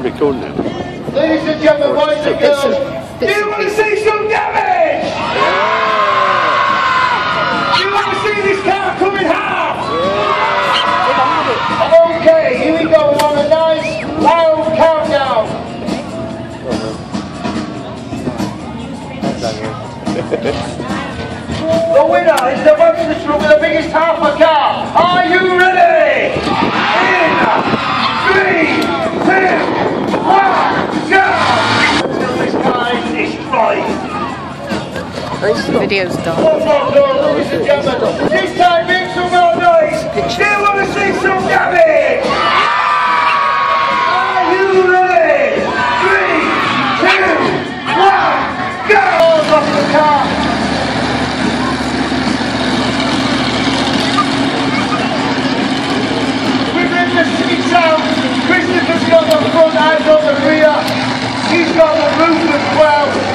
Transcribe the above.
recording it. Ladies and gentlemen, boys and girls, do you want to see some damage? Do you want to see this car come in half? Okay, here we go on a nice loud countdown. The winner is the monster truck with the biggest half a car. Are you ready? In 3, 2, 1, go! Until this car is destroyed. The video's done. One more go, ladies and gentlemen. This time, make some more noise. Do you want to see some damage? Are you ready? 3, 2, 1, go! Off the car. The seats out. Christopher's got the front, I've got the rear. He's got the roof as well.